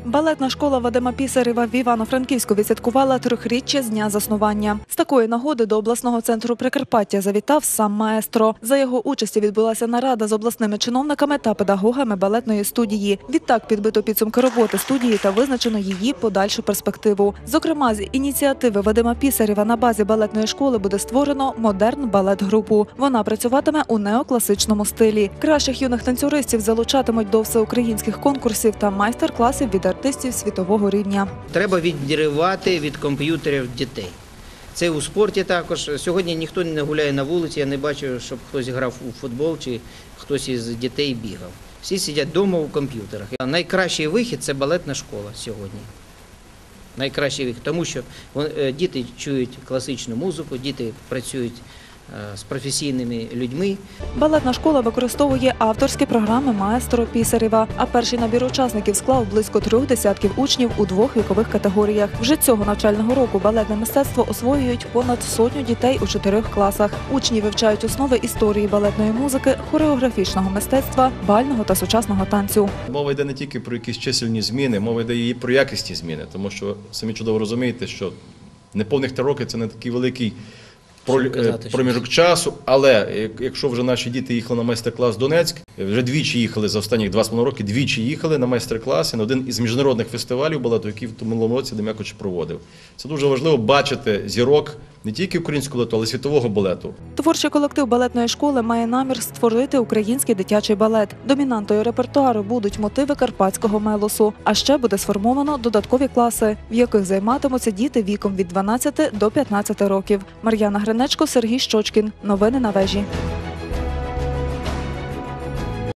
Балетна школа Вадима Пісарєва в Івано-Франківську відсвяткувала 3-річчя з дня заснування. З такої нагоди до обласного центру Прикарпаття завітав сам маестро. За його участі відбулася нарада з обласними чиновниками та педагогами балетної студії. Відтак підбито підсумки роботи студії та визначено її подальшу перспективу. Зокрема, з ініціативи Вадима Пісарєва на базі балетної школи буде створено модерн балет-групу. Вона працюватиме у неокласичному стилі. Кращих юних танцюристів залучатимуть до всеукраїнських конкурсів та майстер-класів від артистів світового рівня. Треба відривати від комп'ютерів дітей. Це у спорті також. Сьогодні ніхто не гуляє на вулиці, я не бачу, щоб хтось грав у футбол чи хтось із дітей бігав. Всі сидять вдома у комп'ютерах. Найкращий вихід – це балетна школа сьогодні. Найкращий вихід, тому що діти чують класичну музику, діти працюють з професійними людьми. Балетна школа використовує авторські програми маестро Пісарєва, а перший набір учасників склав близько 3 десятків учнів у 2 вікових категоріях. Вже цього навчального року балетне мистецтво освоюють понад 100 дітей у 4 класах. Учні вивчають основи історії балетної музики, хореографічного мистецтва, бального та сучасного танцю. Мова йде не тільки про якісь чисельні зміни, мова йде і про якісні зміни, тому що самі чудово розумієте, що неповних 3 роки – це не такий великий проміжок часу, але якщо вже наші діти їхали на майстер-клас в Донецьк, вже двічі їхали за останні 2,5 роки, двічі їхали на майстер-класи на один із міжнародних фестивалів балету, який в минулому році Дем'якоч проводив. Це дуже важливо бачити зірок не тільки українського балету, але й світового балету. Творчий колектив балетної школи має намір створити український дитячий балет. Домінантою репертуару будуть мотиви карпатського мелосу, а ще буде сформовано додаткові класи, в яких займатимуться діти віком від 12 до 15 років. Мар'яна Гринечко, Сергій Щочкін. Новини на вежі.